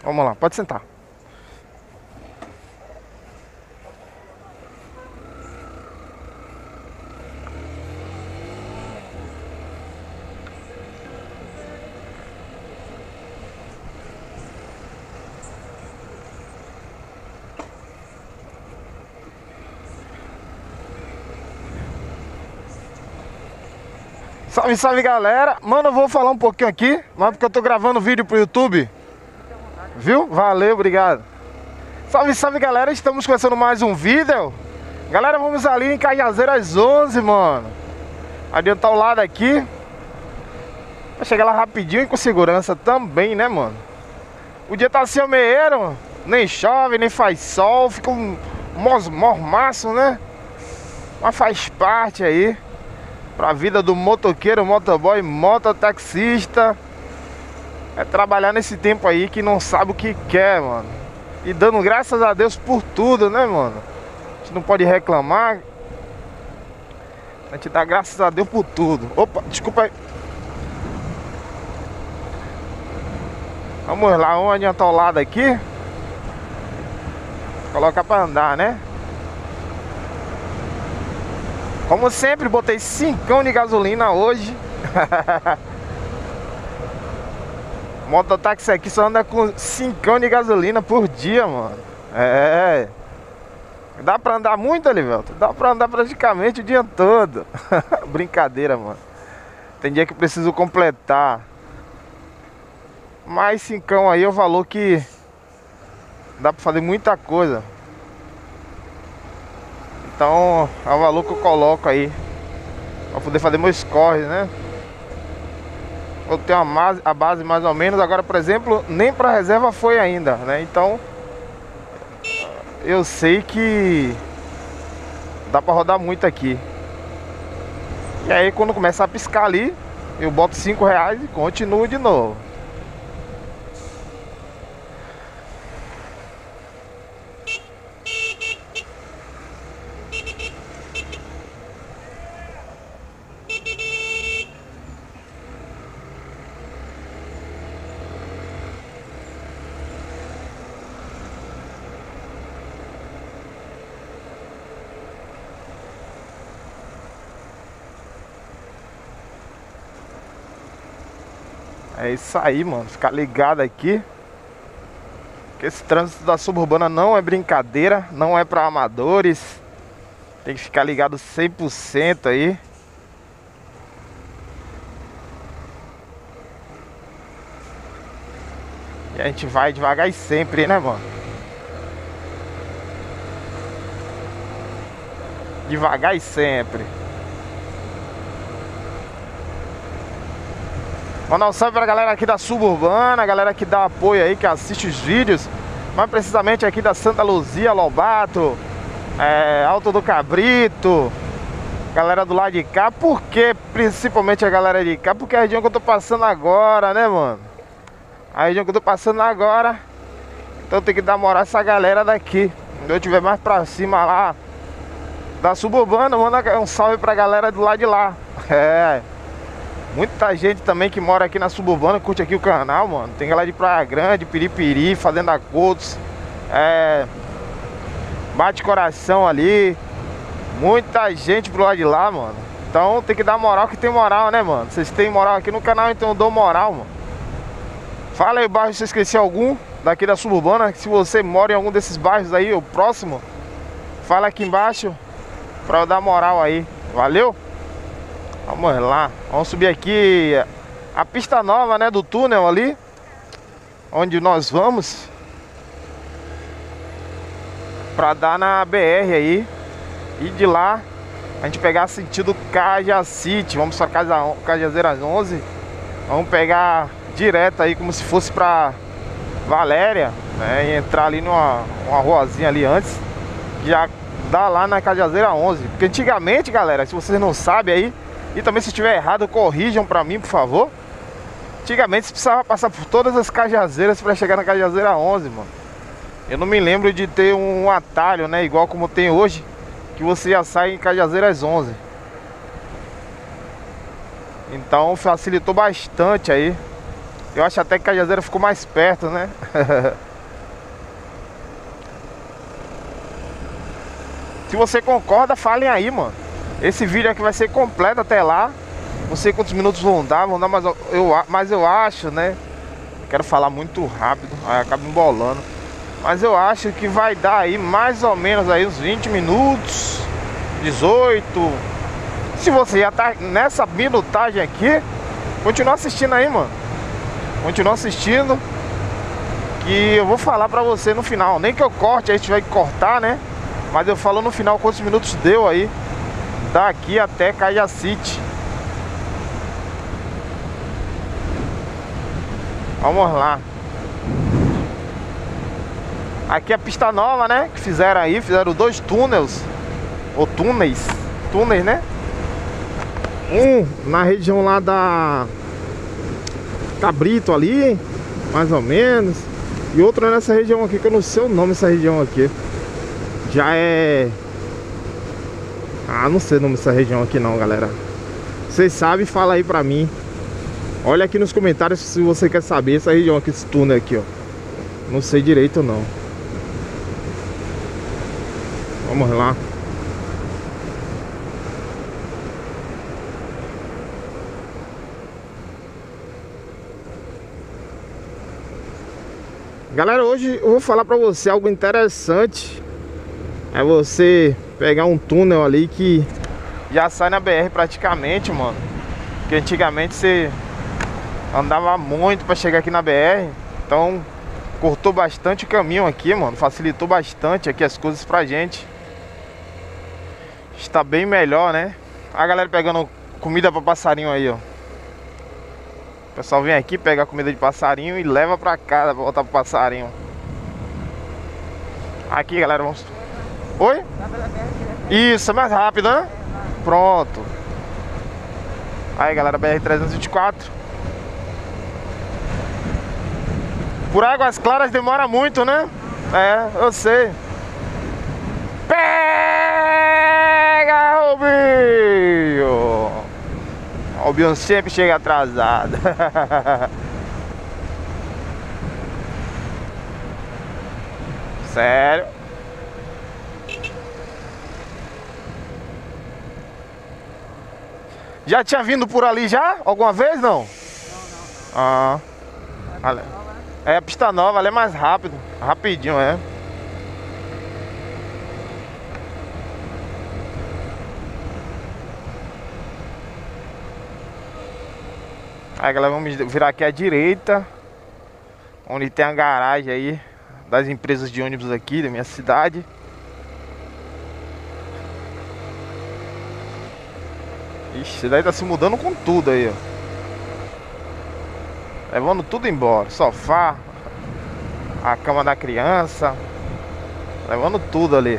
Vamos lá, pode sentar. Salve, salve, galera. Mano, eu vou falar um pouquinho aqui, mas porque eu tô gravando vídeo pro YouTube. Viu? Valeu, obrigado. Salve, salve, galera. Estamos começando mais um vídeo. Galera, vamos ali em Cajazeiras 11, mano. Adiantar o lado aqui. Vai chegar lá rapidinho e com segurança também, né, mano? O dia tá assim, meieiro. Nem chove, nem faz sol. Fica um mormaço, né? Mas faz parte aí pra vida do motoqueiro, motoboy, mototaxista. É trabalhar nesse tempo aí que não sabe o que quer, mano. E dando graças a Deus por tudo, né, mano? A gente não pode reclamar. A gente dá graças a Deus por tudo. Opa, desculpa aí. Vamos lá, vamos adiantar o lado aqui. Colocar pra andar, né? Como sempre, botei 5 de gasolina hoje. Mototáxi aqui só anda com 5 de gasolina por dia, mano. É. Dá pra andar muito, Elivelto? Dá pra andar praticamente o dia todo. Brincadeira, mano. Tem dia que eu preciso completar. Mas 5 aí é o valor que dá pra fazer muita coisa. Então é o valor que eu coloco aí pra poder fazer meus corres, né? Eu tenho a base mais ou menos. Agora, por exemplo, nem pra reserva foi ainda, né? Então eu sei que dá pra rodar muito aqui. E aí quando começar a piscar ali, eu boto 5 reais e continuo de novo. É isso aí, mano. Ficar ligado aqui. Que esse trânsito da suburbana não é brincadeira. Não é pra amadores. Tem que ficar ligado 100% aí. E a gente vai devagar e sempre, né, mano? Devagar e sempre. Mandar um salve pra galera aqui da suburbana, a galera que dá apoio aí, que assiste os vídeos. Mais precisamente aqui da Santa Luzia, Lobato, Alto do Cabrito. Galera do lado de cá. Por que principalmente a galera de cá? Porque é a região que eu tô passando agora, né, mano? A região que eu tô passando agora. Então tem que dar moral a essa galera daqui. Quando eu tiver mais pra cima lá da suburbana, manda um salve pra galera do lado de lá. É. Muita gente também que mora aqui na suburbana, curte aqui o canal, mano. Tem galera de Praia Grande, Piripiri, Fazenda Coutos, Bate Coração ali. Muita gente pro lado de lá, mano. Então tem que dar moral que tem moral, né, mano? Vocês têm moral aqui no canal, então eu dou moral, mano. Fala aí bairro se eu esqueci algum daqui da suburbana. Se você mora em algum desses bairros aí, o próximo, fala aqui embaixo pra eu dar moral aí. Valeu? Vamos lá, vamos subir aqui a pista nova, né, do túnel ali, onde nós vamos, pra dar na BR aí. E de lá a gente pegar sentido Cajacite. Vamos pra Cajazeiras 11. Vamos pegar direto aí como se fosse pra Valéria, né, e entrar ali uma ruazinha ali antes, que já dá lá na Cajazeira 11. Porque antigamente, galera, se vocês não sabem aí, e também se estiver errado, corrijam pra mim, por favor. Antigamente você precisava passar por todas as cajazeiras pra chegar na Cajazeira 11, mano. Eu não me lembro de ter um atalho, né, igual como tem hoje, que você já sai em Cajazeiras 11. Então facilitou bastante aí. Eu acho até que Cajazeiras ficou mais perto, né? Se você concorda, falem aí, mano. Esse vídeo aqui vai ser completo até lá. Não sei quantos minutos vão dar, mas eu acho, né? Quero falar muito rápido, aí acabo embolando. Mas eu acho que vai dar aí mais ou menos aí uns 20 minutos, 18. Se você já tá nessa minutagem aqui, continua assistindo aí, mano. Continua assistindo, que eu vou falar pra você no final. Nem que eu corte, aí a gente vai cortar, né? Mas eu falo no final quantos minutos deu aí daqui até Cajacite. Vamos lá. Aqui é a pista nova, né? Que fizeram aí, fizeram 2 túneis. Ou túneis, né? Um na região lá da Cabrito ali, mais ou menos. E outro nessa região aqui, que eu não sei o nome dessa região aqui. Já é... Ah, não sei o nome dessa região aqui não, galera. Vocês sabem, fala aí pra mim. Olha aqui nos comentários se você quer saber essa região aqui, esse túnel aqui, ó. Não sei direito não. Vamos lá. Galera, hoje eu vou falar pra você algo interessante. É você pegar um túnel ali que já sai na BR praticamente, mano. Porque antigamente você andava muito pra chegar aqui na BR. Então cortou bastante o caminho aqui, mano. Facilitou bastante aqui as coisas pra gente. Está bem melhor, né? A galera pegando comida pra passarinho aí, ó. O pessoal vem aqui, pega a comida de passarinho e leva pra casa, pra voltar pro passarinho. Aqui, galera, vamos... Oi? Isso, é mais rápido, né? Pronto. Aí, galera, BR-324. Por Águas Claras demora muito, né? É, eu sei. Pega, Robinho! O Robinho sempre chega atrasado. Sério? Já tinha vindo por ali já? Alguma vez, não? Não. Ah. É a pista nova, ela é mais rápido. Rapidinho, é. Aí, galera, vamos virar aqui à direita, onde tem a garagem aí das empresas de ônibus aqui da minha cidade. Ixi, daí tá se mudando com tudo aí, ó. Levando tudo embora. Sofá, a cama da criança, levando tudo ali.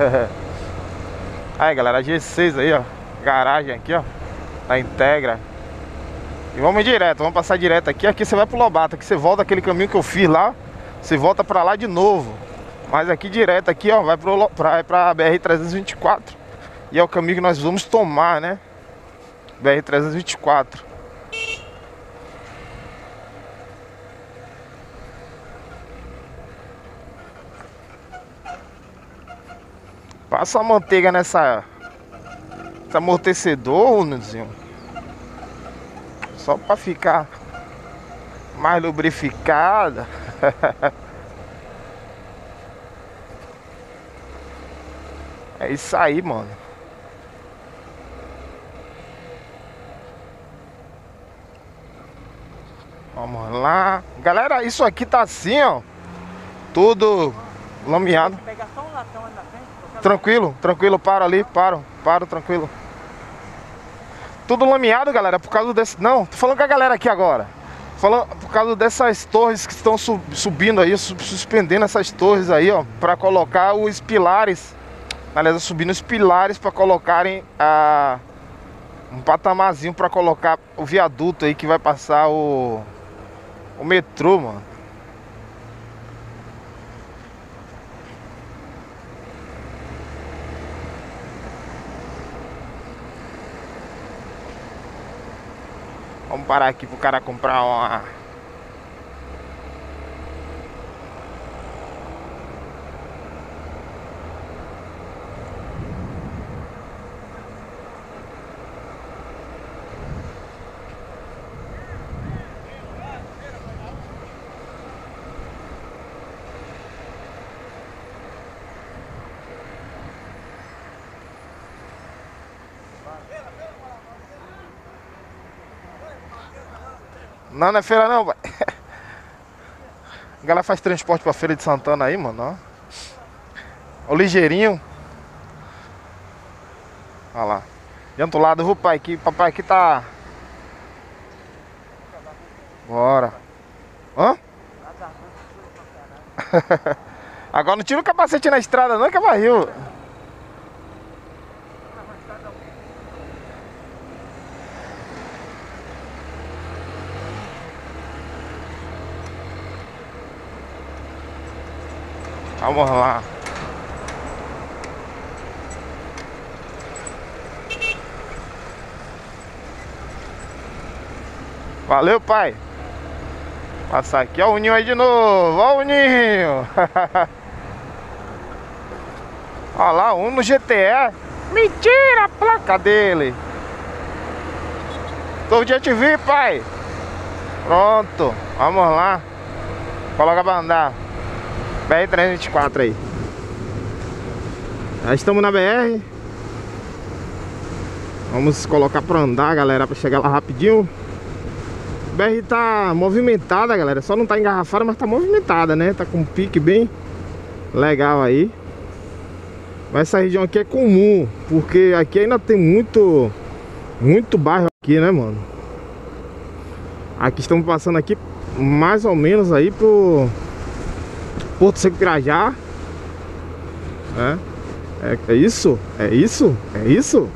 Aí, galera, a G6 aí, ó. Garagem aqui, ó, da Integra. E vamos direto, vamos passar direto aqui. Aqui você vai pro Lobato, aqui você volta aquele caminho que eu fiz lá. Você volta pra lá de novo. Mas aqui direto aqui, ó, vai pra BR-324. E é o caminho que nós vamos tomar, né? BR-324. Passa a manteiga nessa... Esse amortecedor, Nuzinho. Só pra ficar mais lubrificada. É isso aí, mano. Vamos lá. Galera, isso aqui tá assim, ó. Tudo lameado. Pegar só um latão ali na frente. Tranquilo, tranquilo, paro ali, paro, tranquilo. Tudo lameado, galera, por causa desse... Não, tô falando com a galera aqui agora. Falando por causa dessas torres que estão subindo aí, suspendendo essas torres aí, ó, pra colocar os pilares. Aliás, subindo os pilares pra colocarem um patamarzinho pra colocar o viaduto aí que vai passar o metrô, mano. Vamos parar aqui pro cara comprar Não, não é feira não, pai. A galera faz transporte pra Feira de Santana aí, mano, ó. O ligeirinho. Olha lá. De outro lado, eu vou, pai, aqui. Papai aqui tá... Bora. Hã? Agora não tira o capacete na estrada não, que é barril. Vamos lá. Valeu, pai. Passar aqui, ó o Ninho aí de novo. Ó o Ninho. Olha lá, um no GTE. Mentira a placa dele. Todo dia te vi, pai. Pronto, vamos lá. Coloca pra andar. BR-324 aí. Já estamos na BR. Vamos colocar pra andar, galera, pra chegar lá rapidinho. A BR tá movimentada, galera. Só não tá engarrafada, mas tá movimentada, né? Tá com um pique bem legal aí. Mas essa região aqui é comum, porque aqui ainda tem muito bairro aqui, né, mano? Aqui estamos passando aqui mais ou menos aí pro Porto Seco Pirajá. É isso? É isso? É isso?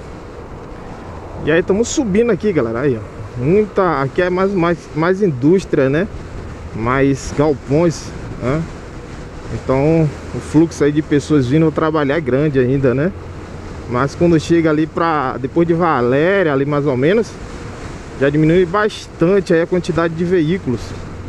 E aí estamos subindo aqui, galera. Aí, ó. Aqui é mais indústria, né? Mais galpões, né? Então o fluxo aí de pessoas vindo trabalhar é grande ainda, né? Mas quando chega ali pra... depois de Valéria, ali mais ou menos, já diminui bastante aí a quantidade de veículos.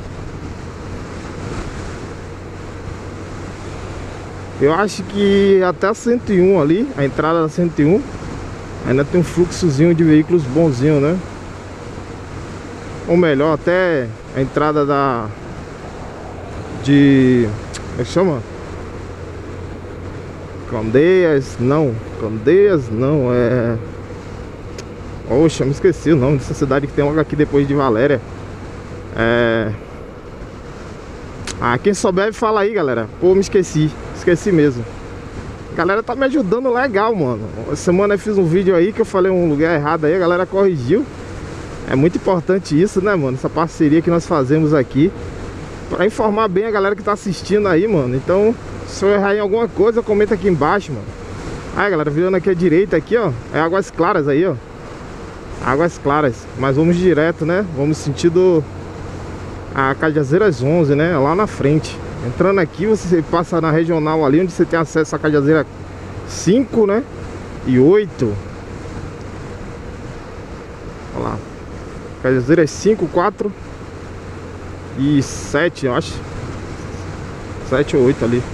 Eu acho que até a 101 ali, a entrada da 101, ainda tem um fluxozinho de veículos bonzinho, né? Ou melhor, até a entrada como é que chama? Candeias não, Oxa, me esqueci o nome dessa cidade que tem logo aqui depois de Valéria. Quem souber fala aí, galera. Pô, me esqueci mesmo. A galera tá me ajudando legal, mano. Essa semana eu fiz um vídeo aí que eu falei um lugar errado aí, a galera corrigiu. É muito importante isso, né, mano? Essa parceria que nós fazemos aqui pra informar bem a galera que tá assistindo aí, mano. Então, se eu errar em alguma coisa, comenta aqui embaixo, mano. Aí, galera, virando aqui à direita aqui, ó, é Águas Claras aí, ó. Águas Claras. Mas vamos direto, né? Vamos sentido a Cajazeiras 11, né? Lá na frente. Entrando aqui, você passa na regional ali, onde você tem acesso a Cajazeira 5, né? E 8. Olha lá. Cajazeiras 5, 4 e 7, eu acho. 7 ou 8 ali.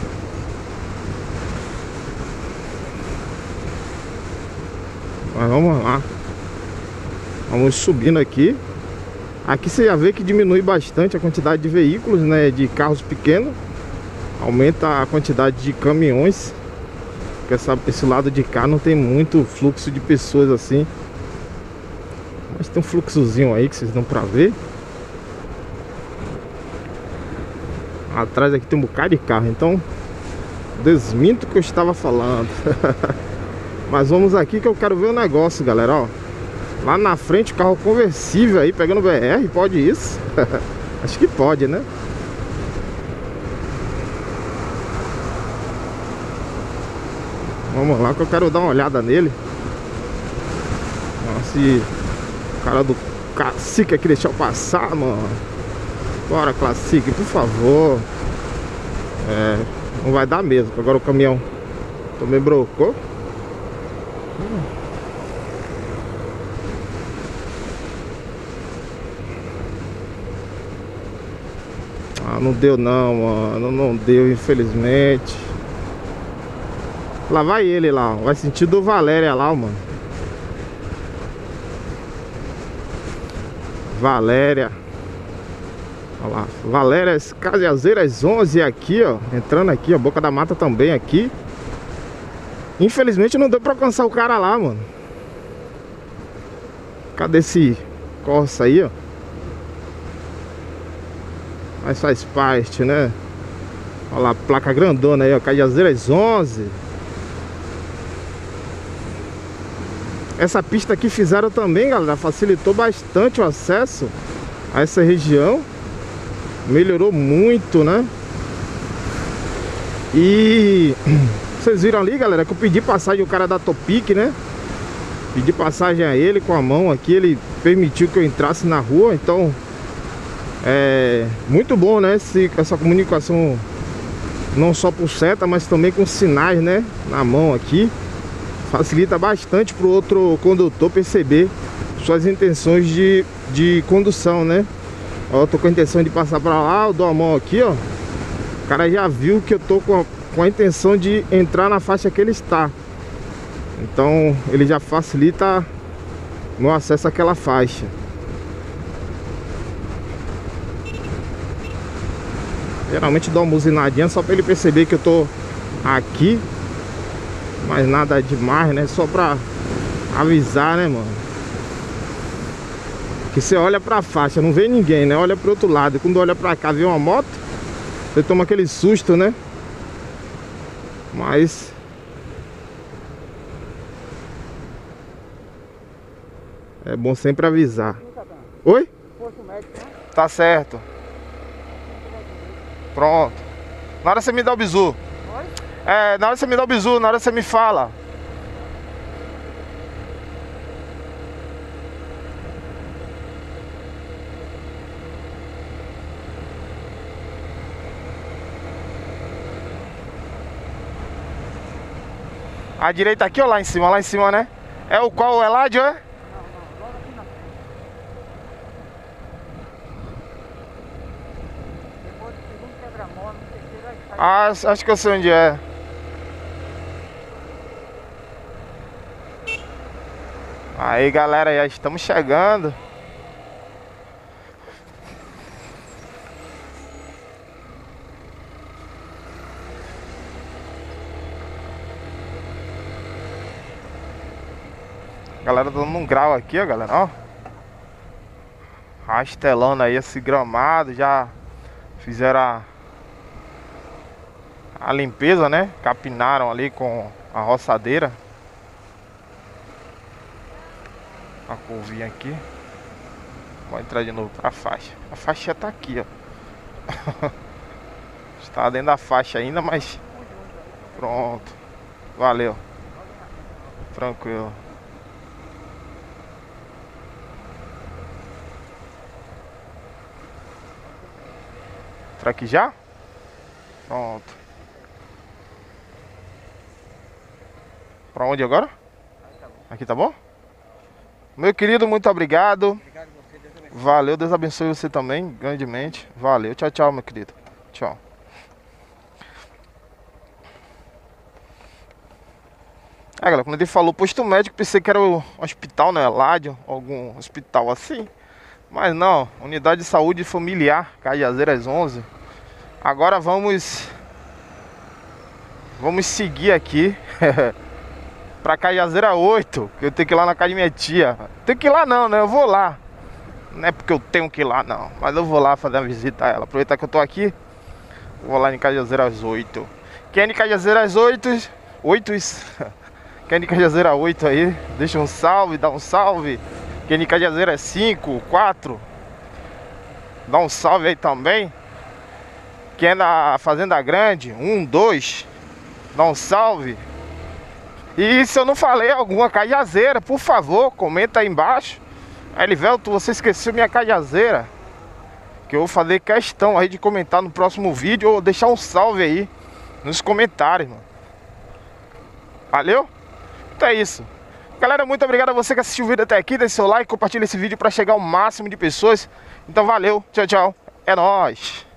Mas vamos lá. Vamos subindo aqui. Aqui você já vê que diminui bastante a quantidade de veículos, né? De carros pequenos. Aumenta a quantidade de caminhões. Porque esse lado de cá não tem muito fluxo de pessoas assim. Mas tem um fluxozinho aí que vocês dão pra ver. Atrás aqui tem um bocado de carro. Então desminto o que eu estava falando. Mas vamos aqui que eu quero ver o negócio, galera, ó. Lá na frente, carro conversível aí, pegando BR, pode isso? Acho que pode, né? Vamos lá que eu quero dar uma olhada nele. Nossa, se o cara do Classic aqui deixar eu passar, mano. Bora, Classic, por favor. Não vai dar mesmo, agora o caminhão também brocou. Não deu não, mano. Não deu, infelizmente. Lá vai ele lá, vai sentido Valéria lá, mano. Valéria. Olha lá, Valéria, Cajazeiras 11 aqui, ó. Entrando aqui, ó, Boca da Mata também aqui. Infelizmente não deu pra alcançar o cara lá, mano. Cadê esse Corsa aí, ó? Mas faz parte, né? Olha lá, placa grandona aí, ó, Cajazeiras 11. Essa pista aqui fizeram também, galera, facilitou bastante o acesso a essa região. Melhorou muito, né? E vocês viram ali, galera, que eu pedi passagem, o cara da Topic, né? Pedi passagem a ele com a mão aqui, ele permitiu que eu entrasse na rua. Então é muito bom, né? Essa comunicação, não só por seta, mas também com sinais, né? Na mão aqui. Facilita bastante para o outro condutor perceber suas intenções de condução, né? Ó, eu tô com a intenção de passar para lá, eu dou a mão aqui, ó. O cara já viu que eu tô com a intenção de entrar na faixa que ele está. Então ele já facilita meu acesso àquela faixa. Geralmente dou uma buzinadinha só para ele perceber que eu tô aqui. Mas nada demais, né? Só pra avisar, né, mano? Que você olha pra faixa, não vê ninguém, né? Olha pro outro lado. Quando olha pra cá, vê uma moto, você toma aquele susto, né? Mas é bom sempre avisar. Oi? Tá certo. Pronto. Na hora você me dá o bizu. É, na hora você me dá o bizu, na hora você me fala. A direita aqui ou lá em cima? Lá em cima, né? É o qual? O Eládio, é? Ah, acho que eu sei onde é. Aí, galera, já estamos chegando. Galera dando um grau aqui, ó, galera, ó. Rastelando aí esse gramado. Já fizeram a limpeza, né? Capinaram ali com a roçadeira. A curvinha aqui. Vou entrar de novo pra faixa. A faixa tá aqui, ó. Está dentro da faixa ainda, mas pronto. Valeu. Tranquilo. Pra aqui já? Pronto. Pra onde agora? Aqui tá bom? Meu querido, muito obrigado. Valeu, Deus abençoe você também, grandemente. Valeu, tchau, tchau, meu querido. Tchau. É, galera, quando ele falou posto médico, pensei que era o hospital, né? Ládio, algum hospital assim. Mas não, unidade de saúde familiar, Cajazeiras 11. Agora vamos seguir aqui pra Cajazeira 8, que eu tenho que ir lá na casa de minha tia. Tenho que ir lá não, né? Eu vou lá. Não é porque eu tenho que ir lá não, mas eu vou lá fazer uma visita a ela. Aproveitar que eu tô aqui, vou lá em Cajazeiras 8. Quem é de Cajazeiras 8? Quem é de Cajazeira 8 aí? Deixa um salve, dá um salve. Quem é de Cajazeiras 5, 4? Dá um salve aí também. Quem é da Fazenda Grande, 1, 2? Dá um salve. E se eu não falei alguma cajazeira, por favor, comenta aí embaixo. Elivelto, você esqueceu minha cajazeira, que eu vou fazer questão aí de comentar no próximo vídeo, ou deixar um salve aí nos comentários, mano. Valeu? Então é isso. Galera, muito obrigado a você que assistiu o vídeo até aqui. Deixe seu like, compartilha esse vídeo para chegar ao máximo de pessoas. Então valeu, tchau, tchau. É nóis.